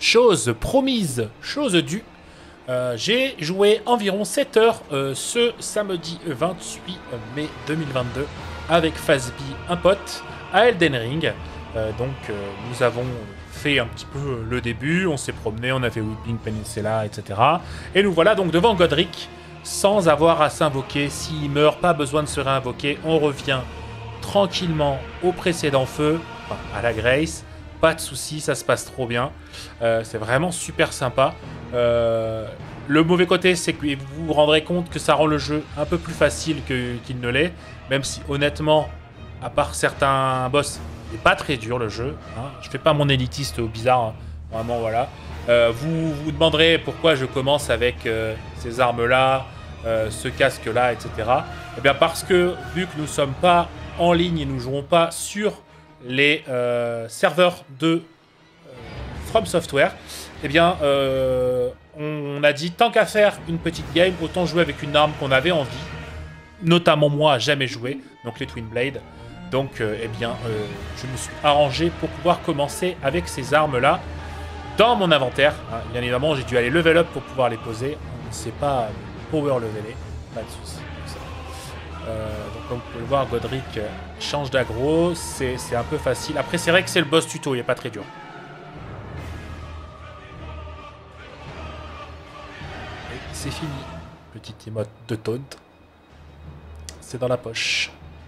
chose promise, chose due. J'ai joué environ 7 heures ce samedi 28 mai 2022 avec Fazby, un pote, à Elden Ring. Nous avons fait un petit peu le début, on s'est promené, on a fait Weeping Peninsula, etc. Et nous voilà donc devant Godric, sans avoir à s'invoquer. S'il meurt, pas besoin de se réinvoquer, on revient tranquillement au précédent feu, enfin, à la Grace. Pas de soucis, ça se passe trop bien. C'est vraiment super sympa. Le mauvais côté, c'est que vous vous rendrez compte que ça rend le jeu un peu plus facile qu'il ne l'est. Même si, honnêtement, à part certains boss, il n'est pas très dur le jeu. Hein. Je fais pas mon élitiste au bizarre. Hein. Vraiment, voilà. Vous vous demanderez pourquoi je commence avec ces armes-là, ce casque-là, etc. Eh bien, parce que, vu que nous ne sommes pas en ligne et nous ne jouons pas sur les serveurs de From Software, eh bien, on a dit, tant qu'à faire une petite game, autant jouer avec une arme qu'on avait envie, notamment moi à jamais joué, donc les Twin Blade. Donc, je me suis arrangé pour pouvoir commencer avec ces armes-là dans mon inventaire. Hein. Bien évidemment, j'ai dû aller level up pour pouvoir les poser. On ne sait pas power leveler, pas de soucis. Donc comme vous pouvez le voir, Godric change d'aggro, c'est un peu facile. Après c'est vrai que c'est le boss tuto, il n'est pas très dur. Et c'est fini. Petite emote de taunt. C'est dans la poche.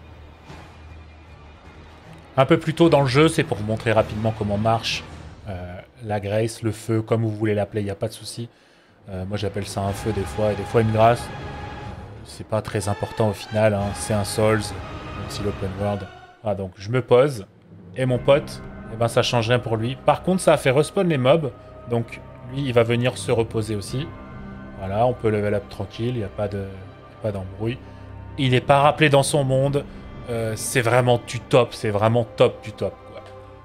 Un peu plus tôt dans le jeu, c'est pour vous montrer rapidement comment marche la Grace, le feu, comme vous voulez l'appeler, il n'y a pas de souci. Moi j'appelle ça un feu des fois, et des fois une grâce. C'est pas très important au final, hein. C'est un Souls, même si l'open world. Ah, donc je me pose, et mon pote, eh ben, ça change rien pour lui. Par contre, ça a fait respawn les mobs, donc lui, il va venir se reposer aussi. Voilà, on peut level up tranquille, il n'y a pas d'embrouille. Il n'est pas rappelé dans son monde, c'est vraiment du top, c'est vraiment top du top. Quoi.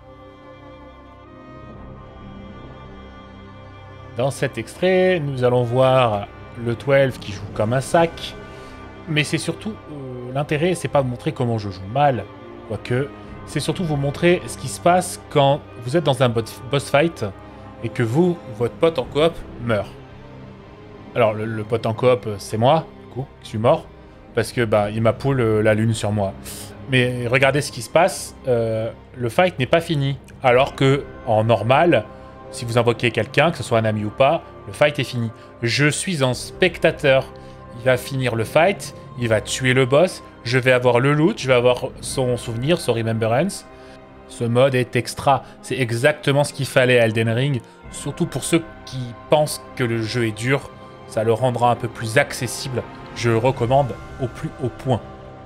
Dans cet extrait, nous allons voir le 12 qui joue comme un sac. Mais c'est surtout, l'intérêt, c'est pas de montrer comment je joue mal, quoique, c'est surtout vous montrer ce qui se passe quand vous êtes dans un boss fight et que votre pote en coop, meurt. Alors, le pote en coop, c'est moi, du coup, je suis mort, parce que il m'a pull la lune sur moi. Mais regardez ce qui se passe, le fight n'est pas fini, alors que, en normal, si vous invoquez quelqu'un, que ce soit un ami ou pas, le fight est fini. Je suis un spectateur. Il va finir le fight, il va tuer le boss, je vais avoir le loot, je vais avoir son souvenir, son remembrance. Ce mode est extra, c'est exactement ce qu'il fallait à Elden Ring, surtout pour ceux qui pensent que le jeu est dur, ça le rendra un peu plus accessible, je le recommande au plus haut point.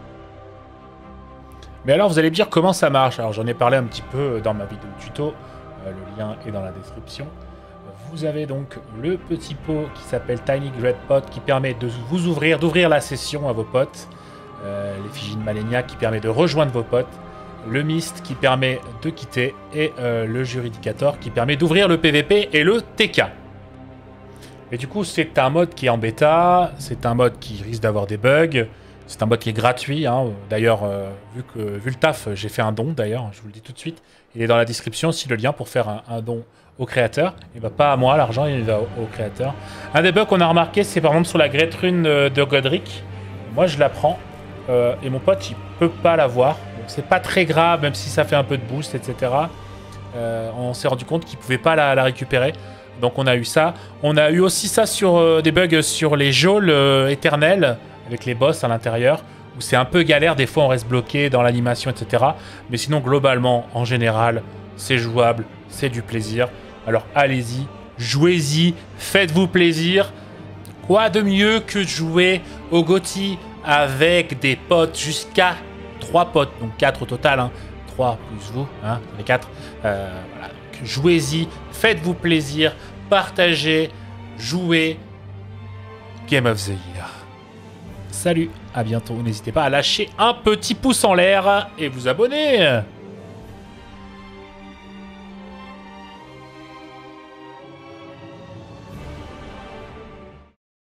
Mais alors vous allez me dire comment ça marche, alors j'en ai parlé un petit peu dans ma vidéo tuto, le lien est dans la description. Vous avez donc le petit pot qui s'appelle Tiny Great Pot qui permet de vous d'ouvrir la session à vos potes. L'effigie de Malenia qui permet de rejoindre vos potes. Le Mist qui permet de quitter. Et le Juridicator qui permet d'ouvrir le PVP et le TK. Et du coup, c'est un mode qui est en bêta. C'est un mode qui risque d'avoir des bugs. C'est un mode qui est gratuit. Hein. D'ailleurs, vu le taf, j'ai fait un don d'ailleurs. Je vous le dis tout de suite. Il est dans la description aussi le lien pour faire un don au créateur. Il va pas à moi, l'argent, il va au créateur. Un des bugs qu'on a remarqué, c'est par exemple sur la Great Rune de Godric. Moi, je la prends et mon pote, il peut pas l'avoir. C'est pas très grave, même si ça fait un peu de boost, etc. On s'est rendu compte qu'il pouvait pas la récupérer. Donc on a eu ça. On a eu aussi ça sur des bugs sur les geôles éternelles, avec les boss à l'intérieur, où c'est un peu galère. Des fois, on reste bloqué dans l'animation, etc. Mais sinon, globalement, en général, c'est jouable, c'est du plaisir. Alors allez-y, jouez-y, faites-vous plaisir. Quoi de mieux que de jouer au GOTY avec des potes, jusqu'à 3 potes, donc 4 au total, hein. 3 plus vous, hein, les 4. Voilà. Jouez-y, faites-vous plaisir, partagez, jouez. Game of the Year. Salut, à bientôt. N'hésitez pas à lâcher un petit pouce en l'air et vous abonner.